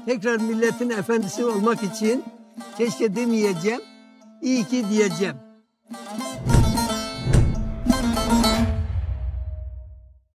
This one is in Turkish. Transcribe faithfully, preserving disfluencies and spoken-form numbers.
tekrar milletin efendisi olmak için keşke demeyeceğim, iyi ki diyeceğim.